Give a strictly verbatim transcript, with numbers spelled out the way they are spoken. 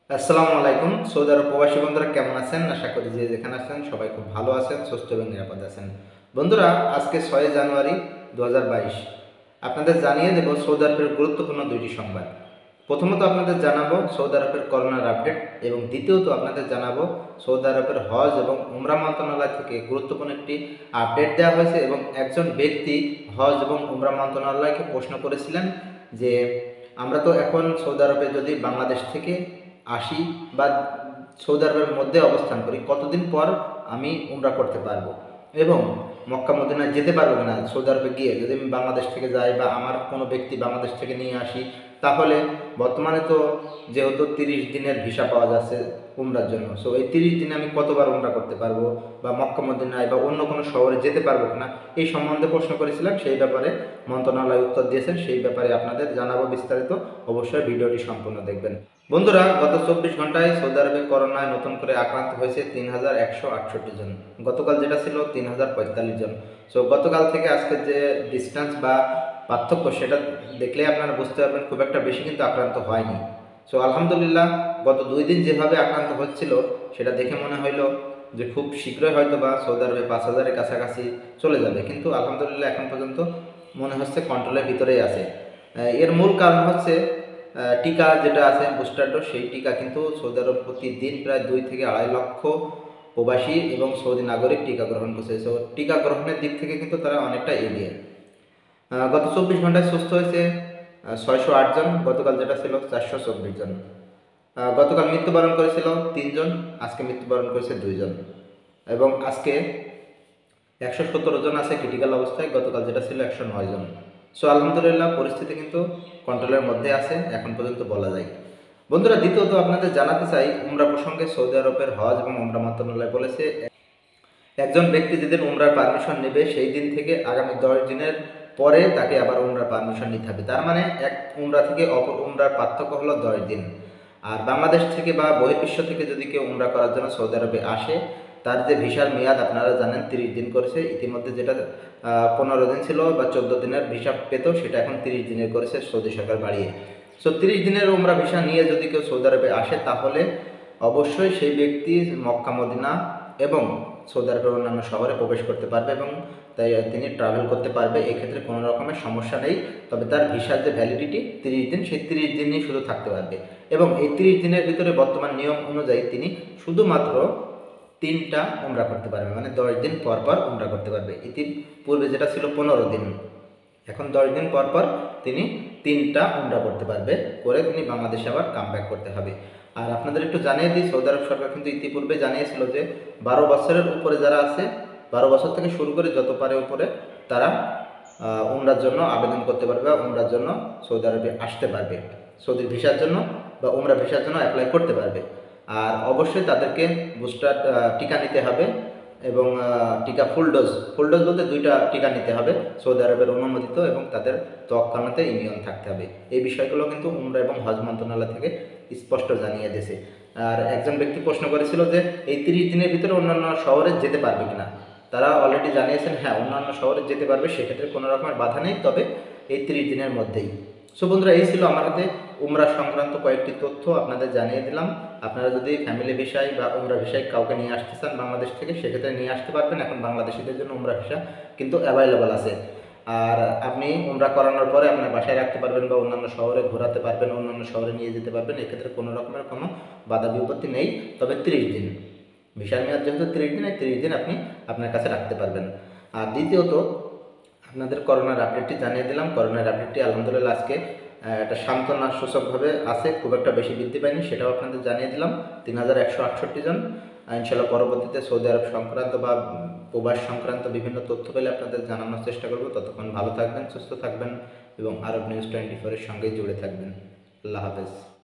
আসসালামু আলাইকুম। সৌদি আরব প্রবাসী বন্ধুরা কেমন আছেন? আশা করি যে যেখানে আছেন সবাই খুব ভালো আছেন, সুস্থ এবং নিরাপদ আছেন। বন্ধুরা, আজকে ছয় জানুয়ারি দু হাজার বাইশ। আপনাদের জানিয়ে দেব সৌদি আরবের গুরুত্বপূর্ণ দুইটি সংবাদ। প্রথমত আপনাদের জানাবো সৌদি আরবের করোনার আপডেট এবং দ্বিতীয়ত আপনাদের জানাবো সৌদি আরবের হজ এবং উমরা মন্ত্রণালয় থেকে গুরুত্বপূর্ণ একটি আপডেট দেওয়া হয়েছে এবং একজন ব্যক্তি হজ এবং উমরা মন্ত্রণালয়কে প্রশ্ন করেছিলেন যে আমরা তো এখন সৌদি আরবে যদি বাংলাদেশ থেকে আসি বা সৌদি আরবের মধ্যে অবস্থান করি, কতদিন পর আমি উমরা করতে পারবো এবং মক্কা মদিনায় যেতে পারবো কিনা সৌদি আরবে গিয়ে যদি আমি বাংলাদেশ থেকে যাই বা আমার কোনো ব্যক্তি বাংলাদেশ থেকে নিয়ে আসি, তাহলে বর্তমানে তো যেহেতু তিরিশ দিনের ভিসা পাওয়া যাচ্ছে উমরার জন্য, সো এই তিরিশ দিনে আমি কতবার উমরা করতে পারবো বা মক্কা মদিনায় বা অন্য কোনো শহরে যেতে পারবো কিনা এই সম্বন্ধে প্রশ্ন করেছিলাম। সেই ব্যাপারে মন্ত্রণালয় উত্তর দিয়েছেন, সেই ব্যাপারে আপনাদের জানাবো বিস্তারিত। অবশ্যই ভিডিওটি সম্পূর্ণ দেখবেন। বন্ধুরা, গত চব্বিশ ঘন্টায় সৌদি আরবে করোনায় নতুন করে আক্রান্ত হয়েছে তিন হাজার একশো আটষট্টি জন। গতকাল যেটা ছিল তিন হাজার পঁয়তাল্লিশ জন। সো গতকাল থেকে আজকের যে ডিস্টেন্স বা পার্থক্য সেটা দেখলে আপনারা বুঝতে পারবেন খুব একটা বেশি কিন্তু আক্রান্ত হয়নি। সো আলহামদুলিল্লাহ, গত দুই দিন যেভাবে আক্রান্ত হচ্ছিল সেটা দেখে মনে হইলো যে খুব শীঘ্রই হয়তো বা সৌদি আরবে পাঁচ হাজারের কাছাকাছি চলে যাবে, কিন্তু আলহামদুলিল্লাহ এখন পর্যন্ত মনে হচ্ছে কন্ট্রোলের ভিতরেই আছে। এর মূল কারণ হচ্ছে টিকা যেটা আছে বুস্টার ডোজ, সেই টিকা কিন্তু সৌদি আরব প্রতিদিন প্রায় দুই থেকে আড়াই লক্ষ প্রবাসী এবং সৌদি নাগরিক টিকা গ্রহণ করছে। সো টিকা গ্রহণের দিক থেকে কিন্তু তারা অনেকটা এগিয়ে। গত চব্বিশ ঘন্টায় সুস্থ হয়েছে ছয়শো আট জন, গতকাল যেটা ছিল চারশো চব্বিশ জন। গতকাল মৃত্যুবরণ করেছিল তিনজন, আজকে মৃত্যুবরণ করেছে দুইজন এবং আজকে একশো সতেরো জন আছে ক্রিটিক্যাল অবস্থায়, গতকাল যেটা ছিল একশো নয় জন। সো আলহামদুলিল্লাহ পরিস্থিতি কিন্তু কন্ট্রোলের মধ্যে আছে এখন পর্যন্ত বলা যায়। বন্ধুরা, দ্বিতীয়ত আপনাদের জানাতে চাই উমরা প্রসঙ্গে সৌদি আরবের হজ এবং উমরা মন্ত্রণালয় বলেছে একজন ব্যক্তি যেদিন উমরার পারমিশন নেবে সেই দিন থেকে আগামী দশ দিনের পরে তাকে আবার উমরার পারমিশন নিতে হবে। তার মানে এক উমরা থেকে অপর উমরার পার্থক্য হলো দশ দিন। আর বাংলাদেশ থেকে বা বহির্বিশ্ব থেকে যদি কেউ উমরা করার জন্য সৌদি আরবে আসে, তার যে ভিসার মেয়াদ আপনারা জানেন তিরিশ দিন করেছে। ইতিমধ্যে যেটা পনেরো দিন ছিল বা চোদ্দ দিনের ভিসা পেত, সেটা এখন তিরিশ দিনের করেছে সৌদি সরকার বাড়িয়ে। সো তিরিশ দিনের উমরা ভিসা নিয়ে যদি কেউ সৌদি আরবে আসে, তাহলে অবশ্যই সেই ব্যক্তি মক্কা মদিনা এবং সৌদি আরবের অন্যান্য শহরে প্রবেশ করতে পারবে এবং তাই তিনি ট্রাভেল করতে পারবে। এক্ষেত্রে কোনো রকমের সমস্যা নেই। তবে তার ভিসার যে ভ্যালিডিটি তিরিশ দিন, সেই তিরিশ দিনই শুধু থাকতে পারবে এবং এই তিরিশ দিনের ভিতরে বর্তমান নিয়ম অনুযায়ী তিনি শুধুমাত্র তিনটা উমরা করতে পারবে, মানে দশ দিন পর পর উমরা করতে পারবে। ইতিপূর্বে যেটা ছিল পনেরো দিন, এখন দশ দিন পর পর তিনি তিনটা উমরা করতে পারবে, করে তিনি বাংলাদেশে আবার কাম ব্যাক করতে হবে। আর আপনাদের একটু জানিয়ে দিই, সৌদি আরব সরকার কিন্তু ইতিপূর্বে জানিয়েছিল যে বারো বছরের উপরে যারা আছে, বারো বছর থেকে শুরু করে যত পারে উপরে, তারা উমরার জন্য আবেদন করতে পারবে বা উমরার জন্য সৌদি আরবে আসতে পারবে, সৌদির ভিসার জন্য বা উমরা ভিসার জন্য অ্যাপ্লাই করতে পারবে। আর অবশ্যই তাদেরকে বুস্টার টিকা নিতে হবে এবং টিকা ফুল ডোজ ফুল ডোজ বলতে দুইটা টিকা নিতে হবে, সৌদি আরবের অনুমোদিত, এবং তাদের তৎক্ষণাতে ইমিউন থাকতে হবে। এই বিষয়গুলো কিন্তু উমরা এবং হজ মন্ত্রণালয় থেকে স্পষ্ট জানিয়ে দিয়েছে। আর একজন ব্যক্তি প্রশ্ন করেছিল যে এই তিরিশ দিনের ভিতরে অন্যান্য শহরে যেতে পারবে কিনা, তারা অলরেডি জানিয়েছেন হ্যাঁ অন্যান্য শহরে যেতে পারবে, সেক্ষেত্রে কোনো রকমের বাধা নেই, তবে এই তিরিশ দিনের মধ্যেই। সো বন্ধুরা, এই ছিল আমার হাতে উমরা সংক্রান্ত কয়েকটি তথ্য আপনাদের জানিয়ে দিলাম। আপনারা যদি ফ্যামিলি ভিসায় বা উমরা ভিসায় কাউকে নিয়ে আসতে চান বাংলাদেশ থেকে, সেক্ষেত্রে নিয়ে আসতে পারবেন। এখন বাংলাদেশিদের জন্য উমরা ভিসা কিন্তু অ্যাভেলেবল আছে। আর আপনি উমরা করানোর পরে আপনার বাসায় রাখতে পারবেন বা অন্যান্য শহরে ঘোরাতে পারবেন, অন্যান্য শহরে নিয়ে যেতে পারবেন। এক্ষেত্রে কোনো রকমের কোনো বাধা বিপত্তি নেই, তবে তিরিশ দিন ভিসার মেয়াদ যেহেতু তিরিশ দিন, এই তিরিশ দিন আপনি আপনার কাছে রাখতে পারবেন। আর দ্বিতীয়ত আপনাদের করোনার আপডেটটি জানিয়ে দিলাম। করোনার আপডেটটি আলহামদুলিল্লাহ আজকে একটা সান্ত্বনা সূচকভাবে আছে, খুব একটা বেশি বৃদ্ধি পায়নি, সেটাও আপনাদের জানিয়ে দিলাম। তিন হাজার একশো আটষট্টি জন। ইনশাল্লাহ পরবর্তীতে সৌদি আরব সংক্রান্ত বা প্রবাস সংক্রান্ত বিভিন্ন তথ্য পেলে আপনাদের জানানোর চেষ্টা করব। ততক্ষণ ভালো থাকবেন, সুস্থ থাকবেন এবং আরব নিউজ টোয়েন্টি ফোরের সঙ্গেই জুড়ে থাকবেন। আল্লাহ হাফেজ।